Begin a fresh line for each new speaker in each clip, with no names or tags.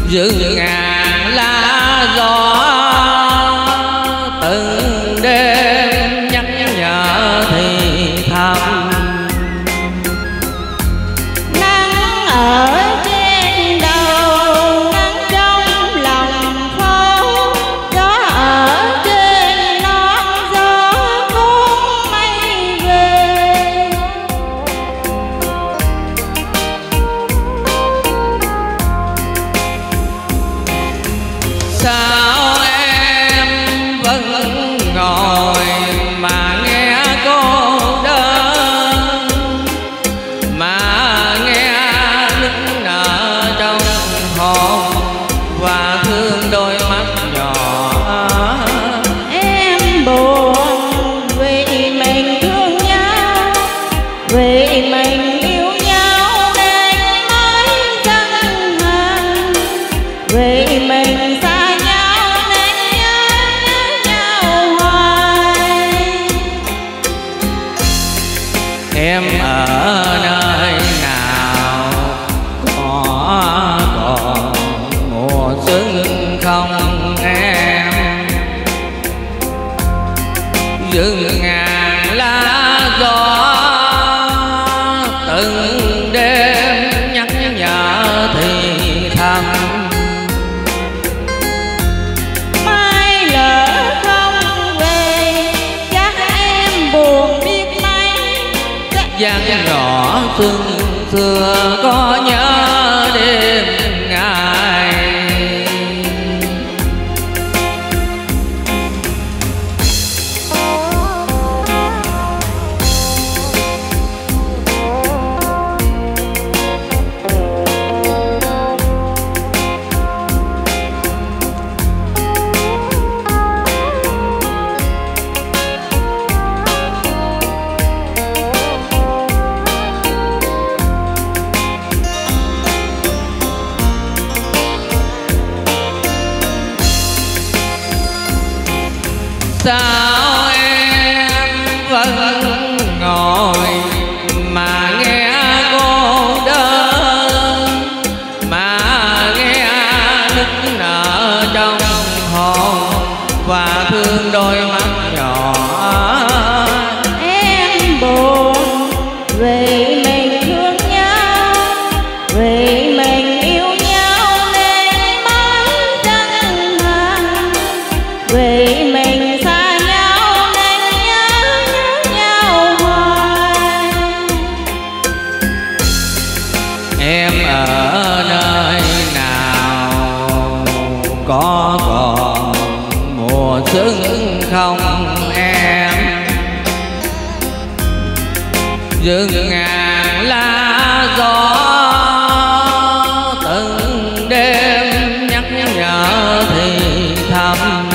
rừng ngàn lá gió từng đêm nhắc nhở thì thầm.
Nắng ở trên đầu, nắng trong lòng phố, gió ở trên non gió cuốn mây về.
Sao em vẫn ngồi mà nghe cô đơn, mà nghe nức nở trong hồn và thương đôi mắt nhỏ.
Em buồn vì mình thương nhau, vì mình yêu nhau nên mới giận hờn, vì mình xa nhau nên nhớ nhau hoài.
Em ở nơi nào có còn mùa xuân không em? Rừng ngàn lá gió từng đêm nhắc nhở thì thầm.
Mai lỡ không về chắc em buồn biết mấy.
Gian nhỏ xuân xưa có nhớ đêm ngày. Sao em vẫn ngồi mà nghe cô đơn, mà nghe nức nở trong hồn và thương đôi mắt nhỏ.
Em buồn vì mình thương nhau, vì mình yêu nhau nên mới giận hờn, vì mình xa nhau nên nhớ nhau hoài.
Em ở nơi nào có còn mùa xuân không em? Rừng ngàn lá gió từng đêm nhắc nhở thì thầm.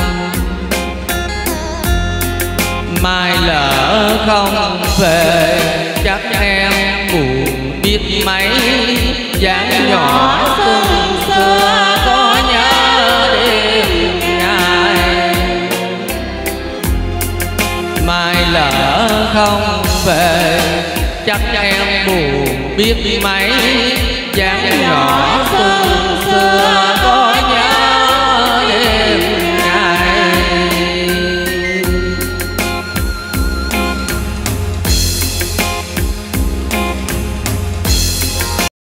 Mai lỡ không về chắc em buồn biết mấy. Dáng nhỏ xuân xưa có nhớ đêm ngày. Mai lỡ không về chắc em buồn biết mấy. Dáng nhỏ xuân xưa